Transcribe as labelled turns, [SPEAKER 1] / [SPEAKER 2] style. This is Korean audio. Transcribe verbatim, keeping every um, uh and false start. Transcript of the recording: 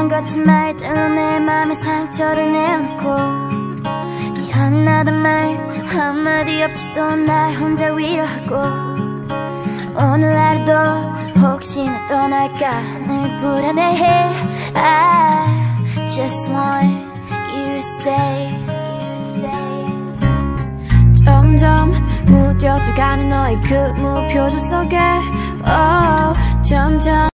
[SPEAKER 1] 거친 말들로 내 맘에 상처를 내놓고 미안하단 말 한마디 없이도 날 혼자 위로하고 오늘 하루도 혹시나 떠날까 늘 불안해해. I just want you to stay. 점점 무뎌져가는 너의 그 무표정 속에 oh, 점점